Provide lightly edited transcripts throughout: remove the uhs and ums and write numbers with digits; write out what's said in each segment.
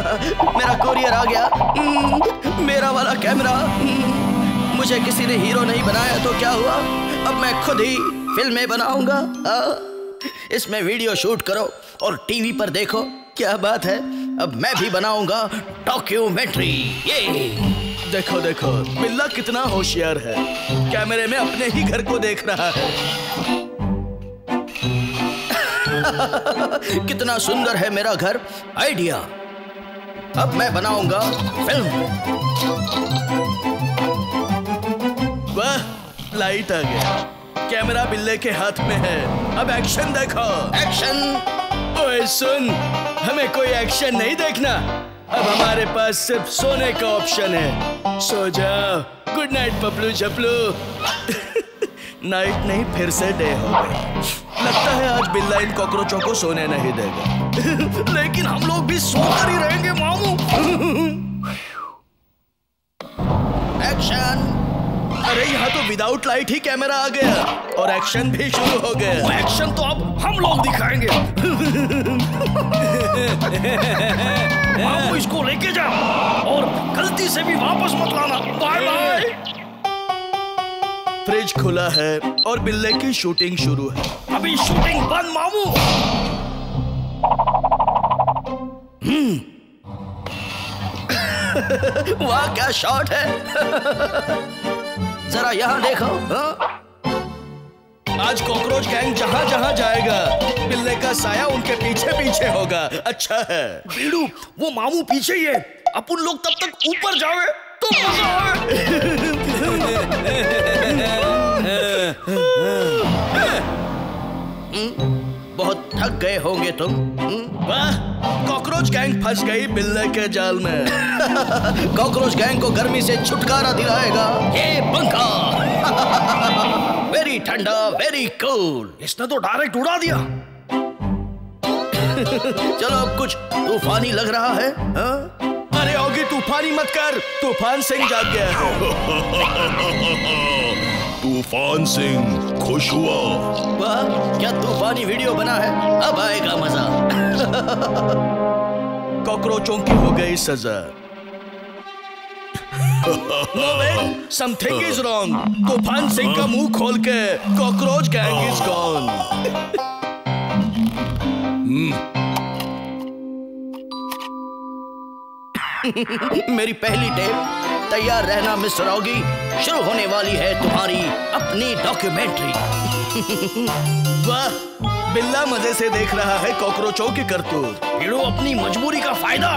मेरा कोरियर आ गया। मेरा वाला कैमरा। मुझे किसी ने हीरो नहीं बनाया तो क्या हुआ, अब मैं खुद ही फिल्में बनाऊंगा। इसमें वीडियो शूट करो और टीवी पर देखो। क्या बात है, अब मैं भी बनाऊंगा डॉक्यूमेंट्री। ये देखो देखो, बिल्ला कितना होशियार है, कैमरे में अपने ही घर को देख रहा है। कितना सुंदर है मेरा घर। आइडिया, अब मैं बनाऊंगा फिल्म। वाह, लाइट आ गया, कैमरा बिल्ले के हाथ में है। अब एक्शन देखो। एक्शन। ओए सुन, हमें कोई एक्शन नहीं देखना, अब हमारे पास सिर्फ सोने का ऑप्शन है। सो जाओ। गुड नाइट पपलू झपलू। नाइट नहीं, फिर से डे हो गया। लगता है आज बिल्ला इन कॉकरोचों को सोने नहीं देगा। लेकिन हम लोग भी सोकर ही रहेंगे मामू। एक्शन। अरे यहाँ तो विदाउट लाइट ही कैमरा आ गया और एक्शन भी शुरू हो गया। वो एक्शन तो अब हम लोग दिखाएंगे। मामू इसको लेके जा और गलती से भी वापस मत लाना। Bye bye. फ्रिज खुला है और बिल्ले की शूटिंग शुरू है। अभी शूटिंग बंद मामू। वाह क्या शॉट है। जरा यहाँ देखो। आज कॉकरोच गैंग जहाँ जहाँ जाएगा बिल्ले का साया उनके पीछे पीछे होगा। अच्छा है बीड़ू, वो मामू पीछे ही है, अपन लोग तब तक ऊपर जावे तो मजा आवे। बहुत थक गए होंगे तुम। वाह, कॉकरोच गैंग फंस गई बिल्ले के जाल में। कॉकरोच गैंग को गर्मी से छुटकारा दिलाएगा ये पंखा। वेरी ठंडा, वेरी कूल। इसने तो डायरेक्ट उड़ा दिया। चलो अब कुछ तूफानी लग रहा है। अरे होगी तूफानी मत कर, तूफान सिंह जाग गया है। तूफान सिंह खुश हुआ। वाह, क्या तूफानी वीडियो बना है, अब आएगा मजा। कॉकरोचों की हो गई सजा। No way, something is wrong. तूफान सिंह का मुंह खोल के कॉकरोच गैंग is gone. मेरी पहली टेप। तैयार रहना मिस्टर ऑगी, शुरू होने वाली है तुम्हारी अपनी डॉक्यूमेंट्री। वाह, बिल्ला मजे से देख रहा है कॉकरोचों की करतूत। हीरो अपनी मजबूरी का फायदा।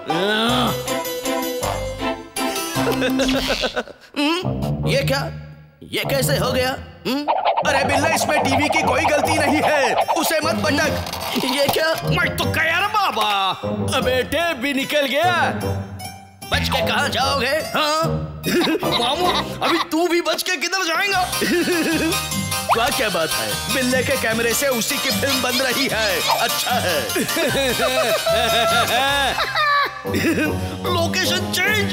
ये क्या, ये कैसे हो गया? अरे बिल्ला, इसमें टीवी की कोई गलती नहीं है, उसे मत पटक। ये क्या? मैं तो कह रहा बाबा। अबे टेप भी निकल गया। बच के कहाँ जाओगे? हाँ? मामू, अभी तू भी बच के किधर जाएगा? क्या क्या बात है, बिल्ले के कैमरे से उसी की फिल्म बन रही है। अच्छा है। Location change.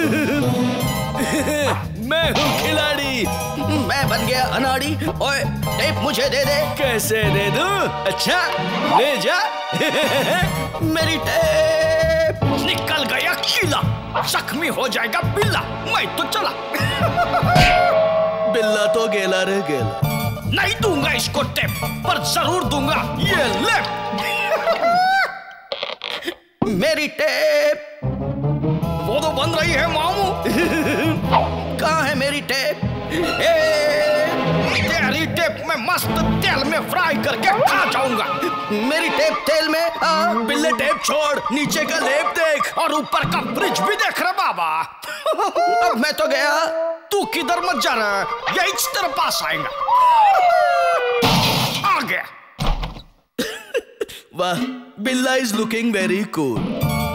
मैं हूँ खिलाड़ी। मैं बन गया अनाड़ी। ओए, टेप मुझे दे दे। कैसे दे दूं? अच्छा, ले जा। मेरी टेप निकल गया कीला, जख्मी हो जाएगा बिल्ला। मैं तो चला। बिल्ला तो गेला रे गेला। नहीं दूंगा इसको टेप, पर जरूर दूंगा ये ले। मेरी टेप। वो तो बन रही है मामू। कहाँ है मेरी टेप? तेरी टेप में मस्त तेल में फ्राई करके खा जाऊंगा। मेरी टेप तेल में? बिल्ले टेप छोड़, नीचे का लेप देख और ऊपर का फ्रिज भी देख रहा बाबा। अब मैं तो गया, तू किधर मत जा रहा है, यही तेरे पास आएगा। आ गया। वाह, बिल्ला इज लुकिंग वेरी कूल।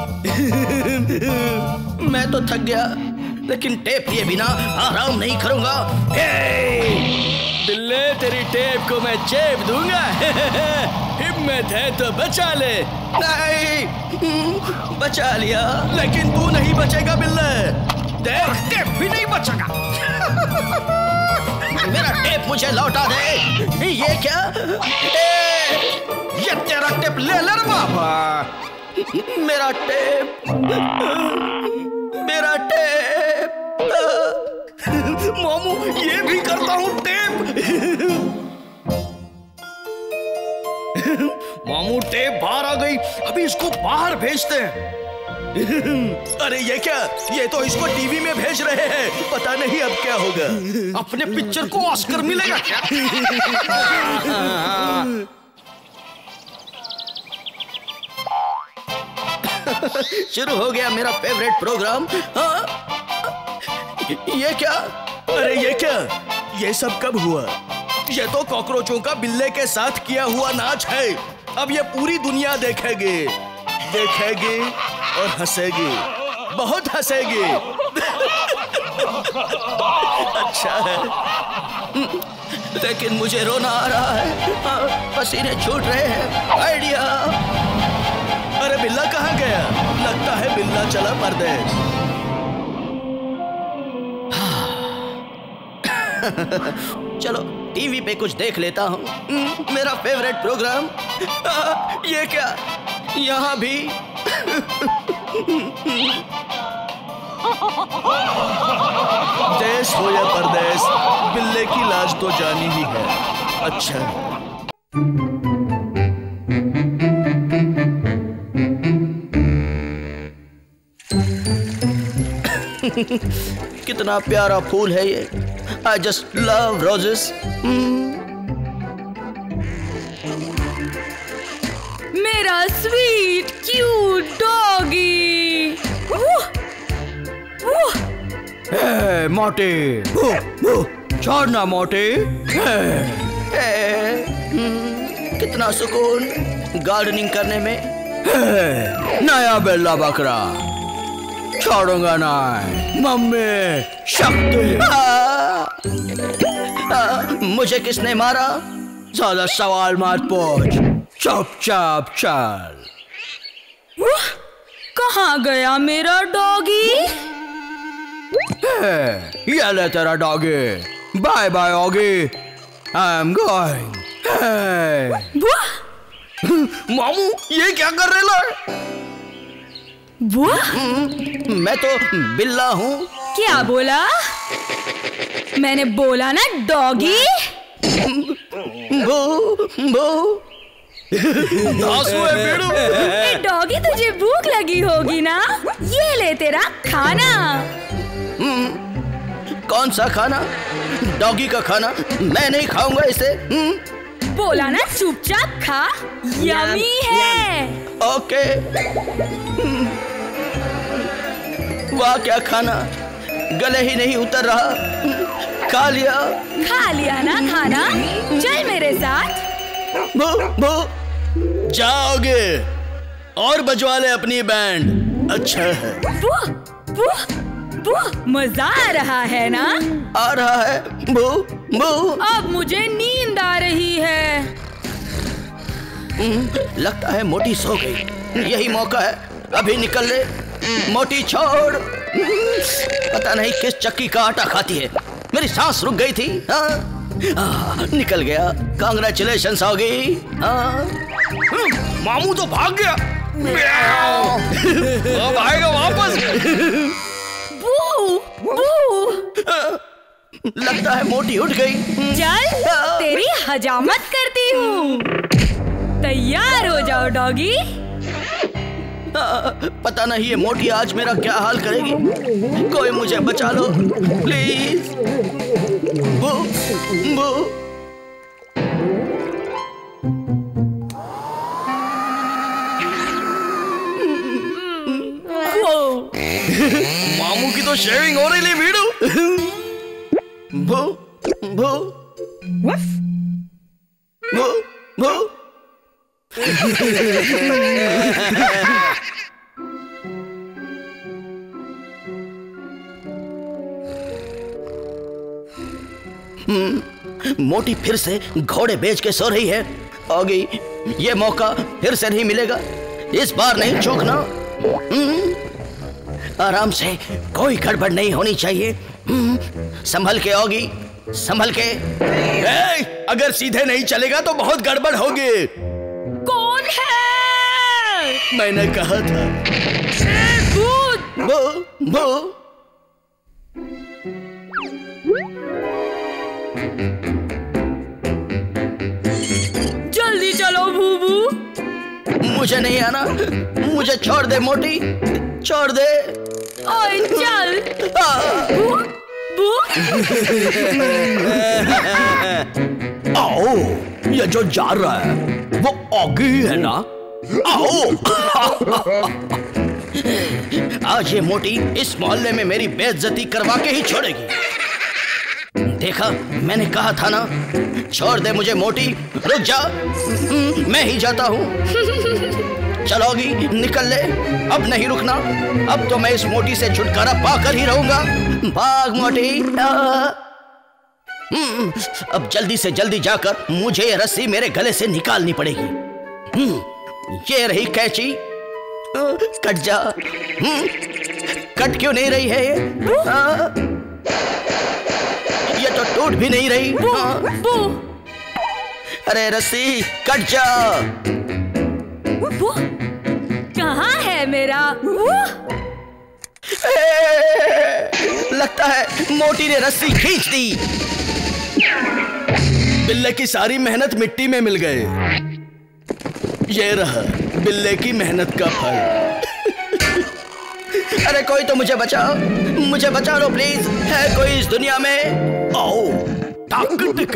मैं तो थक गया, लेकिन टेप लिए बिना आराम नहीं करूंगा। बिल्ले, तेरी टेप को मैं चेप दूंगा। हिम्मत है तो बचा ले। नहीं, बचा लिया, लेकिन तू नहीं बचेगा बिल्ले। देख, टेप भी नहीं बचेगा। मेरा टेप मुझे लौटा दे। ये क्या? ये तेरा टेप ले ले बाबा। मेरा टेप, मेरा टेप। मामू ये भी करता हूँ टेप। मामू टेप बाहर आ गई, अभी इसको बाहर भेजते हैं। अरे ये क्या, ये तो इसको टीवी में भेज रहे हैं, पता नहीं अब क्या होगा। अपने पिक्चर को ऑस्कर मिलेगा क्या? शुरू हो गया मेरा फेवरेट प्रोग्राम। ये क्या, अरे ये क्या, ये सब कब हुआ? ये तो कॉकरोचों का बिल्ले के साथ किया हुआ नाच है। अब ये पूरी दुनिया देखेगी, देखेगी और हंसेगी, बहुत हंसेगी। अच्छा है, लेकिन मुझे रोना आ रहा है, पसीने छूट रहे हैं। आइडिया, अरे बिल्ला कहाँ गया? लगता है बिल्ला चला परदेश। चलो टीवी पे कुछ देख लेता हूँ, मेरा फेवरेट प्रोग्राम। ये क्या, यहाँ भी। देश हो या परदेश, बिल्ले की लाज तो जानी ही है। अच्छा, कितना प्यारा फूल है ये। I just love roses. मेरा स्वीट क्यूट डॉगी। मोटे, छोड़ना मोटे। कितना सुकून गार्डनिंग करने में। नया बेल्ला बकरा, छोड़ूंगा ना मम्मी। शक्ति। मुझे किसने मारा? ज्यादा सवाल मत पूछ, चुपचाप चल। कहाँ गया मेरा डॉगी? ये ले तेरा doggy. Bye bye Oggy, I am going. मामू ये क्या कर रहे हो? मैं तो बिल्ला हूँ। क्या बोला? मैंने बोला ना डॉगी। डॉगी तुझे भूख लगी होगी ना, ये ले तेरा खाना। कौन सा खाना? डॉगी का खाना? मैं नहीं खाऊंगा इसे। बोला ना चुपचाप खा, यम्मी है। ओके। वाह क्या खाना, गले ही नहीं उतर रहा। खा लिया ना खाना। चल मेरे साथ। जाओगे और बजवा ले अपनी बैंड। अच्छा है। मजा आ रहा है ना? आ रहा है। अब मुझे नींद आ रही है। लगता है मोटी सो गई। यही मौका है, अभी निकल ले। मोटी छोड़। पता नहीं किस चक्की का आटा खाती है, मेरी सांस रुक गई थी। निकल गया। कांग्रेचुलेशंस होगी। मामू तो भाग गया। अब आएगा वापस। लगता है मोटी उठ गई। चल तेरी हजामत करती हूँ। तैयार हो जाओ डॉगी। पता नहीं ये मोटी आज मेरा क्या हाल करेगी। कोई मुझे बचा लो प्लीज। मामू की तो शेविंग हो रही वीडू। मोटी फिर से घोड़े बेच के सो रही है। होगी ये मौका फिर से नहीं मिलेगा, इस बार नहीं चूकना। आराम से, कोई गड़बड़ नहीं होनी चाहिए। संभल के होगी, संभल के। अगर सीधे नहीं चलेगा तो बहुत गड़बड़ होगी। कौन है? चल। मैंने कहा था भूत। वो जल्दी चलो भूबू। मुझे नहीं आना, मुझे छोड़ दे मोटी, छोड़ दे। ओए चल। भू आओ, ये जो जा रहा है वो ऑगी है ना? आओ। आज ये मोटी इस मोहल्ले में मेरी बेइज्जती करवा के ही छोड़ेगी। देखा, मैंने कहा था ना, छोड़ दे मुझे मोटी, रुक जा, मैं ही जाता हूँ। चलोगी? निकल ले, अब नहीं रुकना, अब तो मैं इस मोटी से छुटकारा पाकर ही रहूंगा। भाग मोटी। अब जल्दी से जल्दी जाकर मुझे ये रस्सी मेरे गले से निकालनी पड़ेगी। ये रही कैंची, कट जा। कट क्यों नहीं रही है ये तो टूट भी नहीं रही। अरे रस्सी कट जा। कहाँ है मेरा? लगता है मोटी ने रस्सी खींच दी। बिल्ले की सारी मेहनत मिट्टी में मिल गए। ये रहा बिल्ले की मेहनत का फल। अरे कोई तो मुझे बचाओ, मुझे बचा लो प्लीज। है कोई इस दुनिया में? आओ, ताकत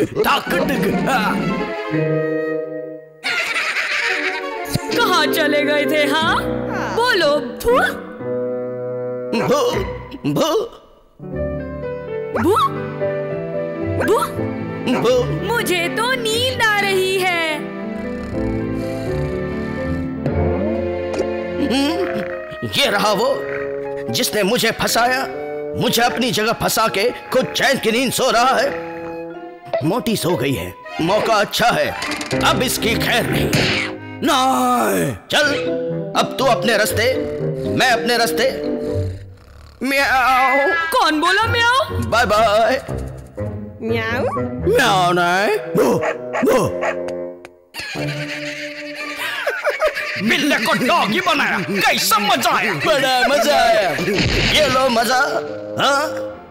कहाँ चले गए थे? हाँ बोलो। भू भू भू भू भू। मुझे तो नींद आ रही है। ये रहा वो जिसने मुझे फंसाया, मुझे अपनी जगह फंसा के खुद चैन की नींद सो रहा है। मोटी सो गई है, मौका अच्छा है, अब इसकी खैर नहीं। नहीं, चल अब तू अपने रास्ते, मैं अपने रास्ते। म्याऊ। कौन बोला म्याऊ? Bye bye. म्याऊ म्याऊ नहीं, भू भू। बिल्ले को डॉगी बनाया, कैसा मजा आया? बड़ा मजा आया। ये लो मजा। हाँ,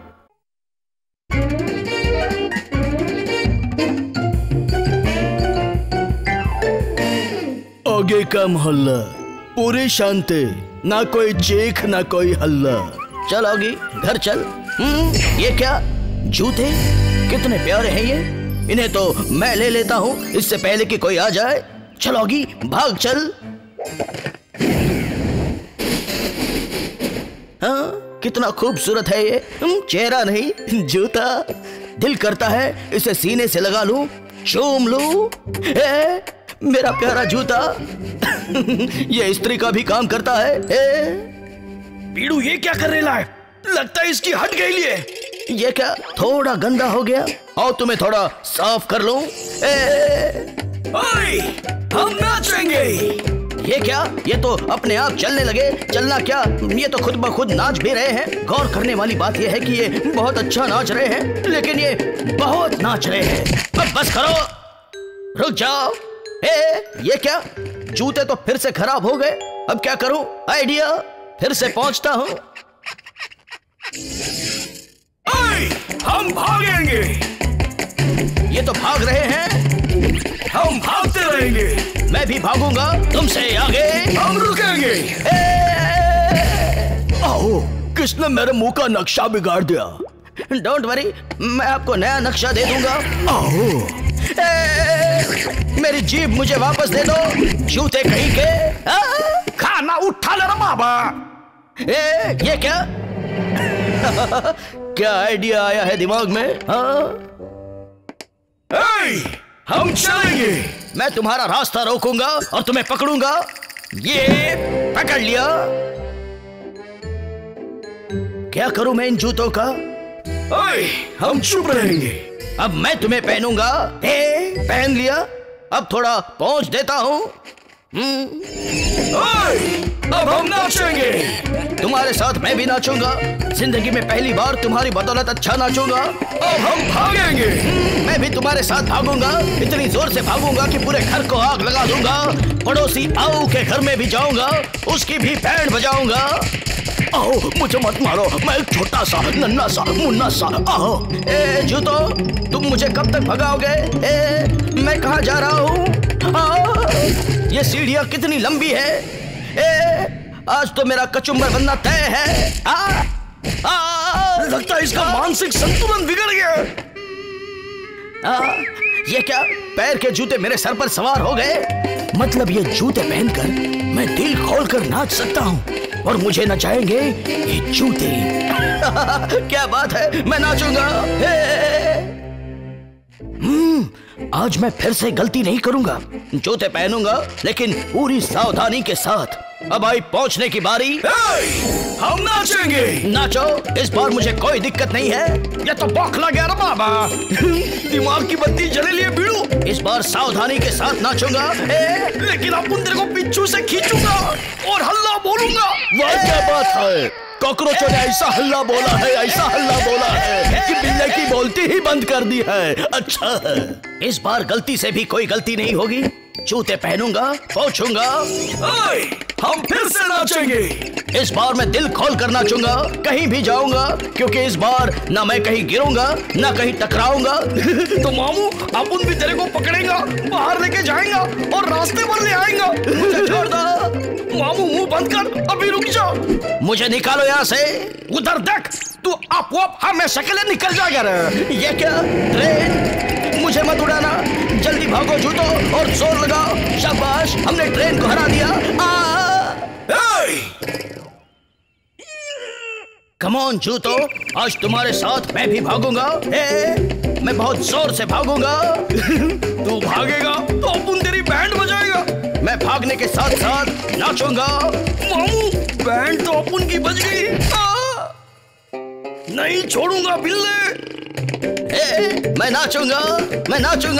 आगे का मोहल्ला पूरी शांति, ना कोई चीख ना कोई हल्ला। चल आगे, घर चल। ये क्या जूते, कितने प्यारे हैं ये, इन्हें तो मैं ले लेता हूँ इससे पहले कि कोई आ जाए। चल आगे, भाग चल। हाँ, कितना खूबसूरत है ये। चेहरा नहीं, जूता। दिल करता है इसे सीने से लगा लूं, चूम लूं। मेरा प्यारा जूता। ये स्त्री का भी काम करता है। पीड़ू ये क्या कर रहा है? लगता है इसकी हट गई लिए। ये क्या थोड़ा गंदा हो गया, और तुम्हें थोड़ा साफ कर लूं। ओए, हम नाचेंगे। ये क्या, ये तो अपने आप चलने लगे। चलना क्या, ये तो खुद ब खुद नाच भी रहे हैं। गौर करने वाली बात ये है कि ये बहुत अच्छा नाच रहे हैं, लेकिन ये बहुत नाच रहे हैं। अब बस करो, रुक जाओ। ये क्या, जूते तो फिर से खराब हो गए। अब क्या करूं? आइडिया, फिर से पहुंचता हूं। हम भागेंगे। ये तो भाग रहे हैं, हम भागते रहेंगे। मैं भी भागूंगा तुमसे आगे। हम रुकेंगे। आओ, किसने मेरे मुंह का नक्शा बिगाड़ दिया? डोंट वरी, मैं आपको नया नक्शा दे दूंगा। आओ, मेरी जीभ मुझे वापस दे दो, जूते कहीं के। खाना उठा ले बाबा। ये क्या? क्या आइडिया आया है दिमाग में? हाँ? हम चलेंगे। मैं तुम्हारा रास्ता रोकूंगा और तुम्हें पकड़ूंगा। ये पकड़ लिया। क्या करूं मैं इन जूतों का? हम चुप रहेंगे। अब मैं तुम्हें पहनूंगा। पहन लिया, अब थोड़ा पहुंच देता हूं। अब हम नाचेंगे। तुम्हारे साथ मैं भी नाचूंगा। जिंदगी में पहली बार तुम्हारी बदौलत अच्छा नाचूंगा। अब हम भागेंगे। मैं भी तुम्हारे साथ भागूंगा। इतनी जोर से भागूंगा कि पूरे घर को आग लगा दूंगा। पड़ोसी आओ के घर में भी जाऊंगा, उसकी भी बैंड बजाऊंगा। आओ मुझे मत मारो, मैं एक छोटा सा नन्हा सा मुन्ना सा। आओ ए जूतो, तुम मुझे कब तक भगाओगे? मैं कहाँ जा रहा हूँ? ये सीढ़ियाँ कितनी लंबी है? आज तो मेरा कचुम्बर बनना तय है। लगता है इसका मानसिक संतुलन बिगड़ गया। ये क्या, पैर के जूते मेरे सर पर सवार हो गए? मतलब ये जूते पहनकर मैं दिल खोलकर नाच सकता हूँ और मुझे नचाएंगे ये जूते। क्या बात है, मैं नाचूंगा। आज मैं फिर से गलती नहीं करूंगा। जूते पहनूंगा लेकिन पूरी सावधानी के साथ। अब आई पहुंचने की बारी। हम नाचेंगे। नाचो, इस बार मुझे कोई दिक्कत नहीं है। ये तो बौखला गया रे बाबा। दिमाग की बत्ती जले लिए बीड़ू। इस बार सावधानी के साथ नाचूंगा। लेकिन अपन तेरे को पिच्छू से खींचूंगा और हल्ला बोलूंगा। वह क्या बात है? कॉकरोचों ने ऐसा हल्ला बोला है, ऐसा हल्ला बोला है कि बिल्ली की बोलती ही बंद कर दी है। अच्छा है, इस बार गलती से भी कोई गलती नहीं होगी। जूते पहनूंगा, पहुंचूंगा। हम फिर से नाचेंगे। इस बार मैं दिल खोल कर नाचूंगा, कहीं भी जाऊंगा, क्योंकि इस बार ना मैं कहीं गिरूंगा ना कहीं टकराऊंगा। तो मामू अपन भी तेरे को पकड़ेगा, बाहर लेके जाएगा और रास्ते पर ले आएगा। मुझे छोड़ दो। मामू मुंह बंद कर, अभी रुक जाओ। मुझे निकालो यहाँ से। उधर देख, तू आप हमेशा के लिए निकल जाएगा। ये क्या, ट्रेन? मुझे मत उड़ाना, जल्दी भागो जूतो और जोर लगाओ। शाबाश, हमने ट्रेन को हरा दिया। कम ऑन जूतो, आज तुम्हारे साथ मैं भी भागूंगा। मैं बहुत जोर से भागूंगा। तू भागेगा तो अपन तेरी बैंड बजाएगा। मैं भागने के साथ साथ नाचूंगा। मामू बैंड तो अपन की बज गई। नहीं छोड़ूंगा बिल्ले। मैं नाचूंगा, मैं नाचूंगा।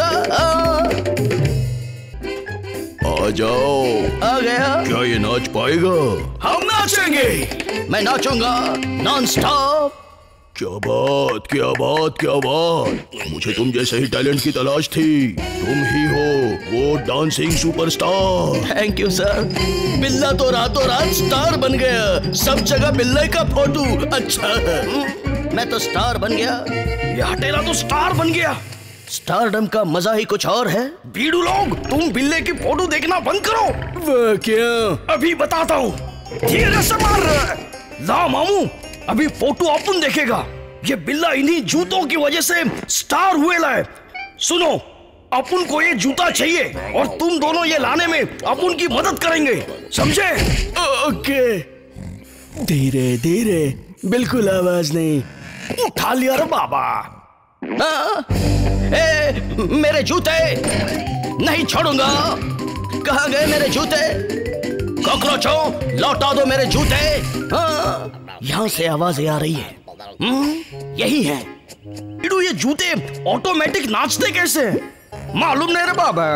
आ जाओ। आ गया। क्या ये नाच पाएगा? हम नाचेंगे। मैं नाचूंगा नॉन स्टॉप। क्या बात, क्या बात, क्या बात। मुझे तुम जैसे ही टैलेंट की तलाश थी। तुम ही हो वो dancing superstar. Thank you sir. बिल्ला तो रातों रात स्टार बन गया। सब जगह बिल्ले का फोटो। अच्छा है, मैं तो स्टार बन गया। ये हटेला तो स्टार बन गया। स्टारडम का मजा ही कुछ और है। बीड़ू लोग, तुम बिल्ले की फोटो देखना बंद करो। वह क्या? अभी बताता हूँ। धीरे से मार। ला मामू, अभी फोटो अपन देखेगा। ये बिल्ला इन्हीं जूतों की वजह से स्टार हुए लाए। सुनो, अपन को ये जूता चाहिए और तुम दोनों ये लाने में अपन की मदद करेंगे, समझे? ओके। धीरे धीरे, बिल्कुल आवाज नहीं। उठा लिया रे बाबा। मेरे जूते नहीं छोड़ूंगा। कहाँ गए मेरे जूते? कॉकरोचों, लौटा दो मेरे जूते। यहाँ से आवाजें आ रही है। यही है। ये जूते ऑटोमेटिक नाचते कैसे? मालूम नहीं रे बाबा।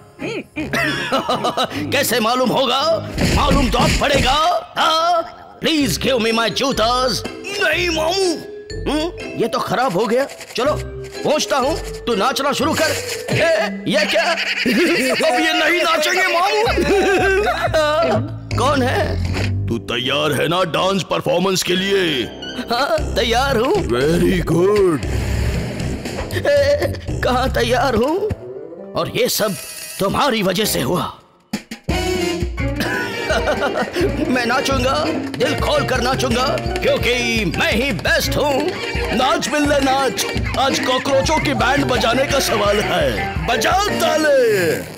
कैसे मालूम होगा? मालूम तो अब पड़ेगा। प्लीज गिव मी माय जूतास। नहीं मामू, ये तो खराब हो गया। चलो पहुंचता हूँ, तू नाचना शुरू कर। ये क्या? अब ये नहीं नाचेंगे मामू। कौन है? तू तैयार है ना डांस परफॉर्मेंस के लिए? हाँ तैयार हूँ। Very good. कहाँ तैयार हूँ? और ये सब तुम्हारी वजह से हुआ। मैं नाचूंगा, दिल खोल कर नाचूंगा, क्योंकि मैं ही बेस्ट हूँ। नाच बिल्ले नाच, आज कॉकरोचों की बैंड बजाने का सवाल है। बजाओ ताले।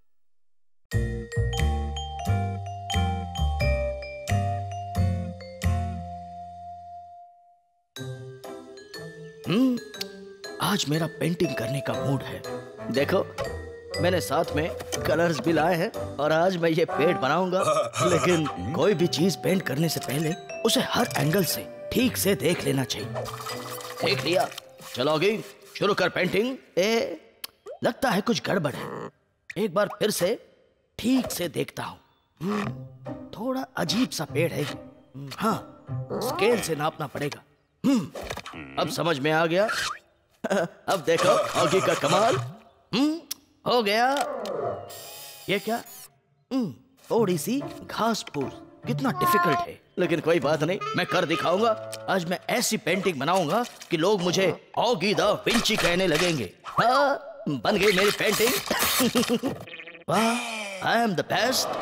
आज मेरा पेंटिंग करने का मूड है। देखो, मैंने साथ में कलर्स भी लाए हैं और आज मैं ये पेड़ बनाऊंगा। लेकिन कोई भी चीज पेंट करने से पहले उसे हर एंगल से ठीक से देख लेना चाहिए। देख लिया? चलोगी? शुरू कर पेंटिंग। लगता है कुछ गड़बड़ है। एक बार फिर से ठीक से देखता हूँ। थोड़ा अजीब सा पेड़ है। हाँ, स्केल से नापना पड़ेगा। अब समझ में आ गया। अब देखो ऑगी का कमाल। हो गया। ये क्या? थोड़ी सी घास फूस, कितना डिफिकल्ट है, लेकिन कोई बात नहीं, मैं कर दिखाऊंगा। आज मैं ऐसी पेंटिंग बनाऊंगा कि लोग मुझे ऑगी द विंची कहने लगेंगे। हाँ, बन गई मेरी पेंटिंग। वाह, आई एम द बेस्ट।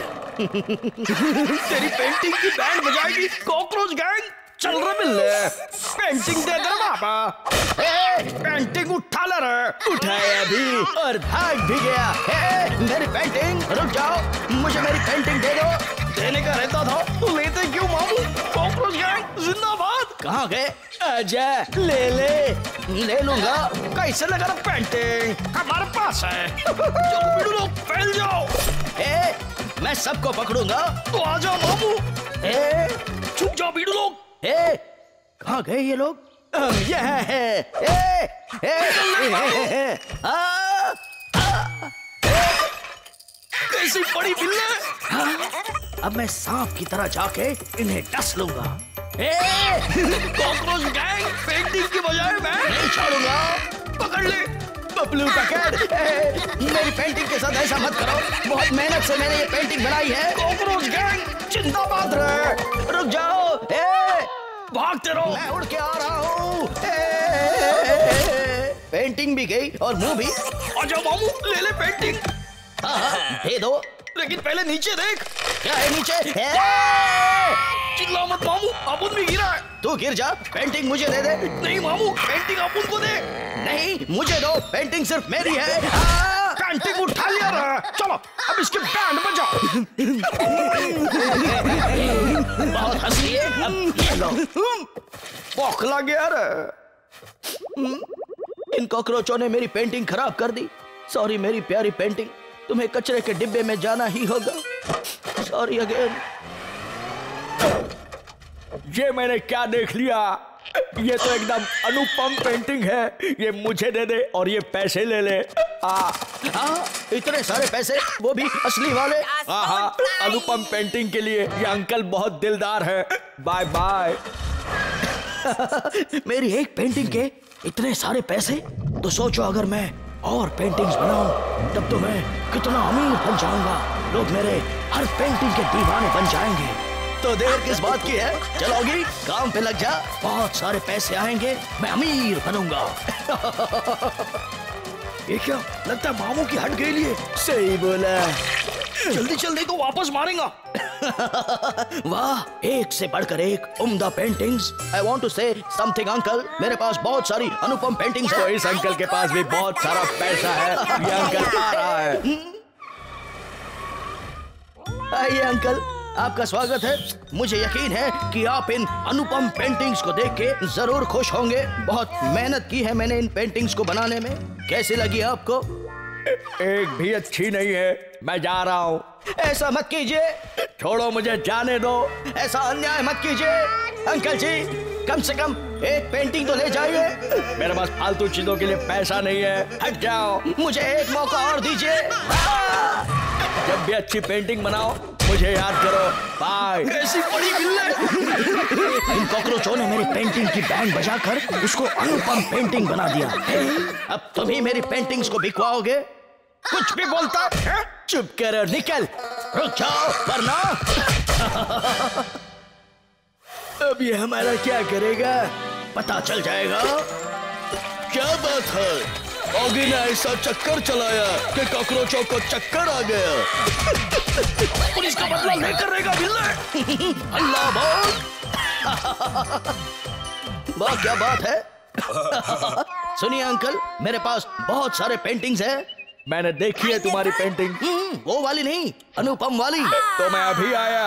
तेरी पेंटिंग की बैंड बजाएगी कॉकरोच गैंग। चल रहे बिल्ले, पेंटिंग दे दे बाबा। पेंटिंग उठा ले रे। उठाया अभी और भाग भी गया। मेरी पेंटिंग, रुक जाओ, मुझे मेरी पेंटिंग दे दो। देने का रहता था तो लेते क्यों मामू? कॉकरोच गैंग जिंदाबाद। कहाँ गए? आजा, ले लूंगा। कैसे लगा रहा पेंटिंग? हमारे पास है। चलो बिडू लोग फैल जाओ। मैं सबको पकड़ूंगा। तो आ जाओ मामू। छुप जाओ बिडू लोग। कहाँ गए ये लोग? ये है। कैसी बड़ी बिल्ले। अब मैं सांप की तरह जाके इन्हें डस लूंगा। कॉकरोच गैंग, पेंटिंग की बजाय मैं नहीं छोड़ूंगा। पकड़ ले। बबलू पकड़। मेरी पेंटिंग के साथ ऐसा मत करो, बहुत मेहनत से मैंने ये पेंटिंग बनाई है। कॉकरोच गैंग जिंदाबाद रहे। रुक जाओ। भागते रहो। मैं उड़ के आ रहा हूँ। पेंटिंग भी गई और मुंह भी। आजा मामू, ले ले पेंटिंग। दे दो, लेकिन पहले नीचे देख। क्या है नीचे? चिल्ला मत मामू, अपुन भी गिरा है। तू गिर जा, पेंटिंग मुझे दे दे। नहीं मामू, पेंटिंग अपुन को दे। नहीं, मुझे दो, पेंटिंग सिर्फ मेरी है। पेंटिंग उठा लिया रहा। चलो अब इसके बैंड बजाओ। बहुत हंसी है। अब ये लो। बौखला गया रे। इन कॉकरोचों ने मेरी पेंटिंग खराब कर दी। सॉरी मेरी प्यारी पेंटिंग, तुम्हें कचरे के डिब्बे में जाना ही होगा। Sorry again. ये मैंने क्या देख लिया? ये तो एकदम अनुपम पेंटिंग है। ये मुझे दे दे और ये पैसे ले ले। इतने सारे पैसे, वो भी असली वाले। हाँ, अनुपम पेंटिंग के लिए ये अंकल बहुत दिलदार है। Bye bye. मेरी एक पेंटिंग के इतने सारे पैसे? तो सोचो अगर मैं और पेंटिंग्स बनाऊं तब तो मैं कितना अमीर बन जाऊंगा। लोग मेरे हर पेंटिंग के दीवाने बन जाएंगे। तो देर किस बात की है? चलोगी, काम पे लग जा। बहुत सारे पैसे आएंगे, मैं अमीर बनूंगा। ये क्या लगता है मामू की हट गई लिए। सही बोला। जल्दी जल्दी तो वापस मारेगा। वाह, एक से बढ़कर एक उम्दा paintings. I want to say something uncle, मेरे पास बहुत सारी अनुपम पेंटिंग्स तो है। इस अंकल के पास भी बहुत सारा पैसा है। ये अंकल आ रहा है। आइए अंकल, आपका स्वागत है। मुझे यकीन है कि आप इन अनुपम पेंटिंग्स को देख के जरूर खुश होंगे। बहुत मेहनत की है मैंने इन पेंटिंग्स को बनाने में। कैसी लगी आपको? एक भी अच्छी नहीं है। मैं जा रहा हूँ। ऐसा मत कीजिए। छोड़ो, मुझे जाने दो। ऐसा अन्याय मत कीजिए। अंकल जी, कम से कम एक पेंटिंग तो ले जाइए। मेरे पास फालतू चीजों के लिए पैसा नहीं है। हट जाओ। मुझे एक मौका और दीजिए। जब भी अच्छी पेंटिंग बनाओ मुझे याद करो। बाय। ऐसी बड़ी बिल्ले। इन कॉकरोचों ने मेरी पेंटिंग की बैंड बजाकर उसको अनुपम पेंटिंग बना दिया। अब तुम ही मेरी पेंटिंग्स को बिकवाओगे? कुछ भी बोलता है? चुप करो, निकल। रुक जाओ वरना। अब ये हमारा क्या करेगा? पता चल जाएगा। क्या बात है? ऑगी ने ऐसा चक्कर चलाया कि कॉकरोचों को चक्कर आ गया। पुलिस का बदला लेकर रहेगा बिल्ले। अल्लाह बोल। वाह, क्या बात है। सुनिए अंकल, मेरे पास बहुत सारे पेंटिंग्स हैं। मैंने देखी है तुम्हारी पेंटिंग। वो वाली नहीं, अनुपम वाली। तो मैं अभी आया।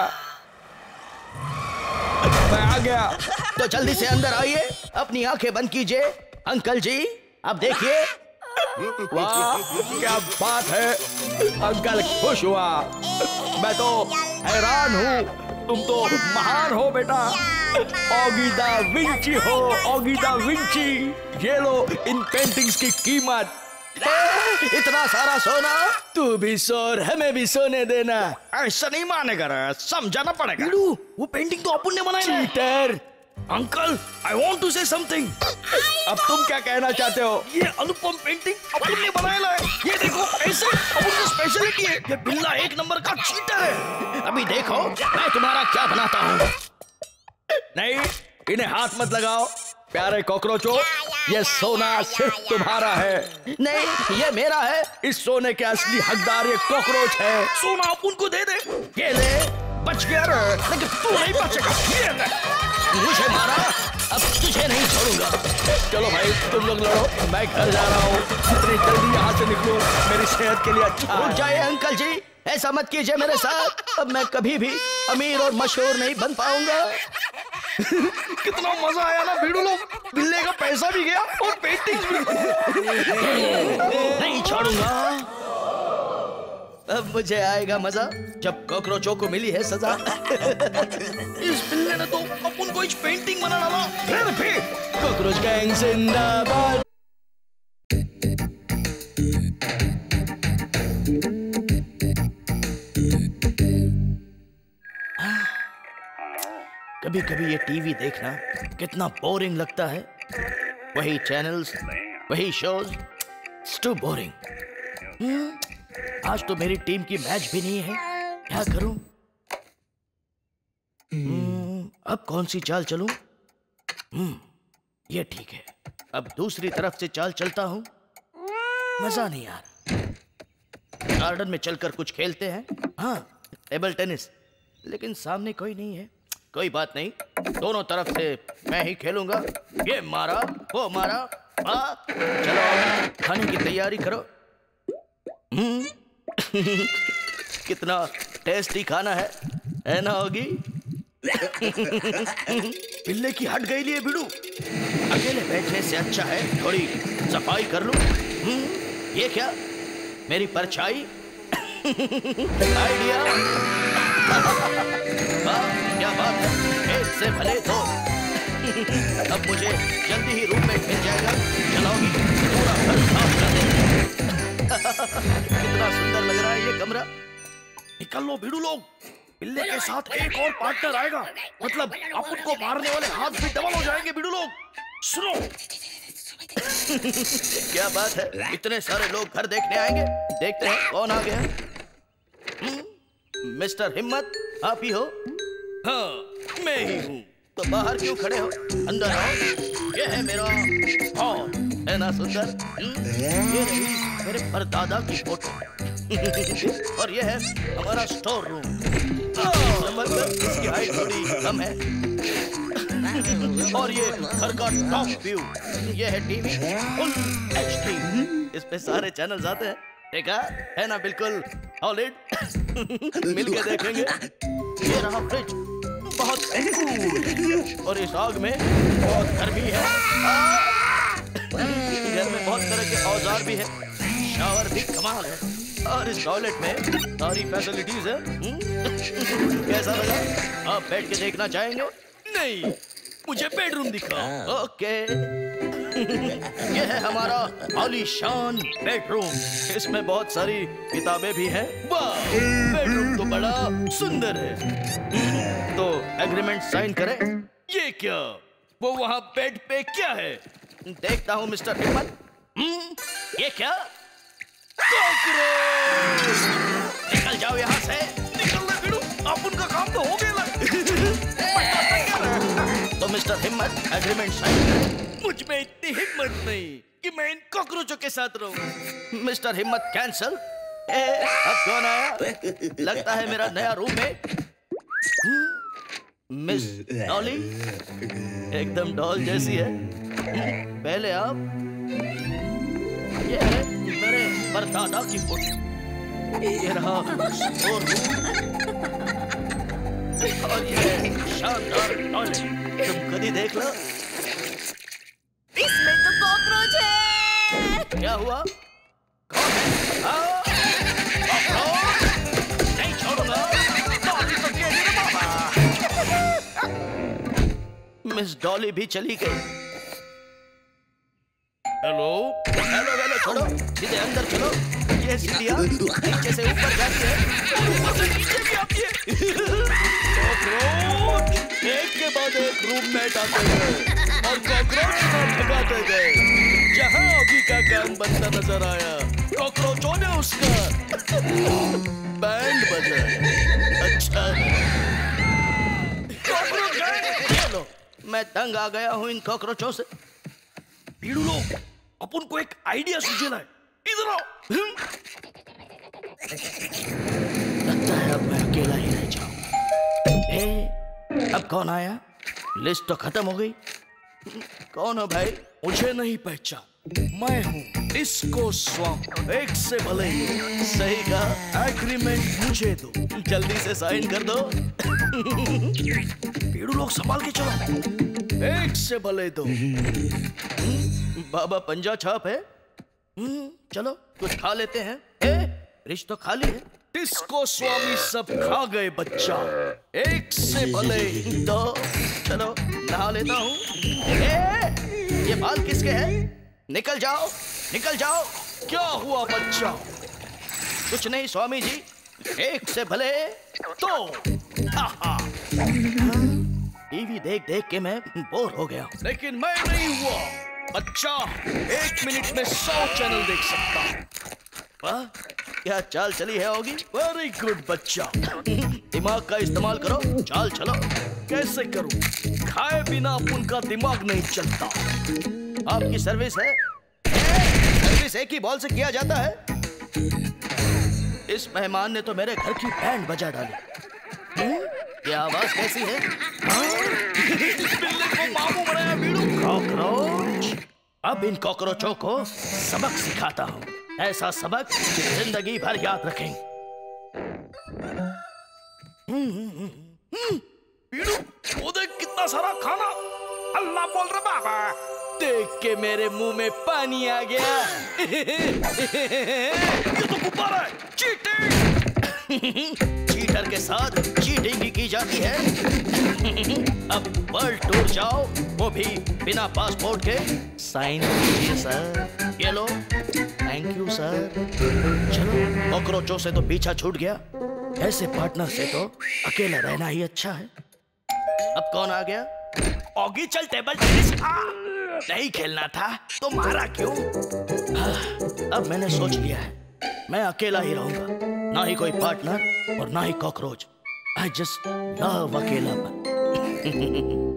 मैं आ गया। तो जल्दी से अंदर आइए, अपनी आंखें बंद कीजिए। अंकल जी, अब देखिए। वाह, क्या बात है। अंकल खुश हुआ। मैं तो हैरान हूँ। तुम तो महान हो बेटा। ऑगी द विंची हो, ऑगी द विंची। ये लो इन पेंटिंग्स की कीमत। इतना सारा सोना। तू भी सो, हमें भी सोने देना। ऐसा नहीं मानेगा रे, समझाना पड़ेगा। बिल्लू, वो पेंटिंग तो अपन ने बनाई है। Cheater. Uncle, I want to say something. अब तुम क्या कहना चाहते हो? ये अनुपम पेंटिंग अपन ने बनाया है। ये देखो, ऐसे अपन की स्पेशलिटी है। ये बिल्ला एक नंबर का चीटर है। अभी देखो मैं तुम्हारा क्या बनाता हूँ। नहीं, इन्हें हाथ मत लगाओ प्यारे कॉकरोचों। ये सोना सिर्फ तुम्हारा है। नहीं, ये मेरा है। इस सोने के असली हकदार ये कॉकरोच है। सोना अपन को दे दे। ये ले, बच गया रे, लेकिन तू नहीं बचेगा। ये ले। मुझे मारा, अब तुझे नहीं छोड़ूंगा। चलो भाई, तुम लोग लड़ो, मैं घर जा रहा हूँ। जितनी जल्दी यहाँ से निकलो मेरी सेहत के लिए अच्छा। रुक जाइए अंकल जी, ऐसा मत कीजिए मेरे साथ। अब मैं कभी भी अमीर और मशहूर नहीं बन पाऊंगा। कितना मजा आया ना भिड़ू लोग। बिल्ले का पैसा भी गया और पेंटिंग भी। नहीं छोड़ूंगा। अब मुझे आएगा मजा जब कॉकरोचों को मिली है सजा। इस बिल्ले ने तो अपन को एक पेंटिंग बना डाला। फिर कॉकरोच गैंग जिंदाबाद। कभी कभी ये टीवी देखना कितना बोरिंग लगता है। वही चैनल्स, वही शोज, इट्स टू बोरिंग। आज तो मेरी टीम की मैच भी नहीं है, क्या करूं? अब कौन सी चाल चलूं? ये ठीक है, अब दूसरी तरफ से चाल चलता हूं। मजा नहीं आ रहा। गार्डन में चलकर कुछ खेलते हैं। हाँ, टेबल टेनिस, लेकिन सामने कोई नहीं है। कोई बात नहीं, दोनों तरफ से मैं ही खेलूंगा। ये मारा, वो मारा। चलो खाने की तैयारी करो। कितना टेस्टी खाना है ना होगी? बिल्ले की हट गई लिए बिड़ू। अकेले बैठने से अच्छा है थोड़ी सफाई कर लूं। ये क्या, मेरी परछाई? आइडिया। क्या बात है, एक से भले दो। अब मुझे जल्दी ही रूम में मिल जाएगा। चलाओगी पूरा घर साफ कर देंगे। कितना सुंदर लग रहा है ये कमरा। निकल लो भिड़ू लोग, बिल्ले के साथ एक और पार्टनर आएगा। मतलब अपन को मारने वाले हाथ भी डबल हो जाएंगे भिड़ू लोग। सुनो। क्या बात है, इतने सारे लोग घर देखने आएंगे। देखते हैं कौन आ गया। मिस्टर हिम्मत, आप ही हो? हाँ, मैं ही हूँ। तो बाहर क्यों खड़े हो? अंदर आओ। ये है मेरा हॉल, है ना सुंदर? ये रही मेरे परदादा की फोटो। और ये है हमारा स्टोर रूम। इसकी हाइट थोड़ी कम है। और ये घर का टॉप व्यू। ये है टीवी फुल HD। इस पे सारे चैनल्स आते हैं। देखा है ना, बिल्कुल सॉलिड। मिलके देखेंगे। ये रहा फ्रिज, बहुत कूल। और इस आग में बहुत गर्मी है। घर में बहुत तरह के औजार भी है। शावर भी कमाल है। और इस टॉयलेट में सारी फैसिलिटीज है। कैसा लगा? आप बैठ के देखना चाहेंगे? नहीं, मुझे बेडरूम दिखाओ। ओके। ये है हमारा आलीशान बेडरूम। इसमें बहुत सारी किताबें भी हैं। वाह, बेडरूम तो बड़ा सुंदर है। तो एग्रीमेंट साइन करें। ये क्या, वो वहां बेड पे क्या है? देखता हूँ मिस्टर हिम्मत। ये क्या? कॉकरोच! निकल जाओ यहाँ से। निकल ले भिड़ू, अपन का काम तो हो गया। तो मिस्टर हिम्मत एग्रीमेंट साइन करें। मुझ में इतनी हिम्मत नहीं कि मैं इन कॉकरोचों के साथ रहूं। मिस्टर हिम्मत कैंसल। अब कौन आया? लगता है मेरा नया रूममेट। मिस डॉली, एकदम डॉल जैसी है। पहले आप। ये है मेरे परदादा की फोटो। ये रहा स्टोर रूम। और ये शानदार टॉयलेट। तुम खुद ही देख लो। इसमें तो कॉकरोच है। क्या हुआ? कौन है? नहीं छोड़ूंगा। मिस डॉली भी चली गई। हेलो हेलो हेलो, छोड़ो। सीधे अंदर चलो। ये सीढ़ियाँ नीचे से ऊपर जाती है, ऊपर से नीचे भी आती है। कॉकरोच एक के बाद एक रूममेट आते गए और कॉकरोच को भगाते गए। जहाँ अभी का काम बनता नजर आया, कॉकरोचों ने उसका बैंड बजाया। अच्छा कॉकरोच गए। चलो मैं तंग आ गया हूँ इन कॉकरोचों से। पीड़ू लोग, अपन को एक आइडिया सूझेला है। इधर आओ। लगता है अब मैं अकेला ही रह जाऊं। अब कौन आया? लिस्ट तो खत्म हो गई। कौन हो भाई? मुझे नहीं पहचान, मैं हूँ डिस्को स्वामी। एक से भले ही। सही कहा। एग्रीमेंट मुझे दो। जल्दी से साइन कर दो। पीड़ू लोग संभाल के चलो। एक से भले दो। बाबा पंजा छाप है। चलो कुछ खा लेते हैं। रिश तो खाली है। डिस्को स्वामी सब खा गए बच्चा। एक से भले दो। चलो नहा लेता हूँ। ये बाल किसके हैं? निकल जाओ, निकल जाओ। क्या हुआ बच्चा? कुछ नहीं स्वामी जी, एक से भले दो। टीवी देख देख के मैं बोर हो गया। लेकिन मैं नहीं हुआ बच्चा। 1 मिनट में 100 चैनल देख सकता हूँ। वाह क्या चाल चली है होगी। वेरी गुड बच्चा। दिमाग का इस्तेमाल करो, चाल चलो। कैसे करूं? खाए बिना अपन का दिमाग नहीं चलता। आपकी सर्विस है। सर्विस एक ही बॉल से किया जाता है। इस मेहमान ने तो मेरे घर की बैंड बजा डाली। ये आवाज कैसी है? बिल्ली को मामू बनाया बीड़ू। कॉकरोच। अब इन कॉकरोचों को सबक सिखाता हूँ, ऐसा सबक कि जिंदगी भर याद रखेंगे। बीड़ू वो देख कितना सारा खाना। अल्लाह बोल रहा बाबा। देख के मेरे मुंह में पानी आ गया। ये तो गुब्बारा है। चीटिंग। चीटर के साथ चीटिंग ही की जाती है। अब वर्ल्ड टूर जाओ, वो भी बिना पासपोर्ट के। साइन कीजिए सर। ये लो। Thank you sir. चलो कॉकरोचों से तो पीछा छूट गया। ऐसे पार्टनर से तो अकेला रहना ही अच्छा है। अब कौन आ गया? ऑगी चल टेबल टेनिस। नहीं खेलना था तो मारा क्यों? अब मैंने सोच लिया है, मैं अकेला ही रहूंगा। ना ही कोई पार्टनर और ना ही कॉकरोच। आई जस्ट लव अकेलापन।